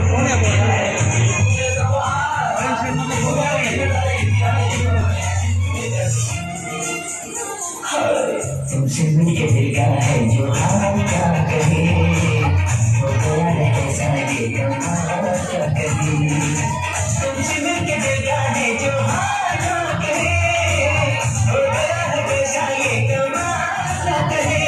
तुमसे मिलके दिल का है जो हाल क्या कहे, हो गया है कैसा ये कमाल क्या कहे। तुमसे मिलके दिल का है जो हाल क्या कहे, हो गया है कैसा ये कमाल क्या कहे।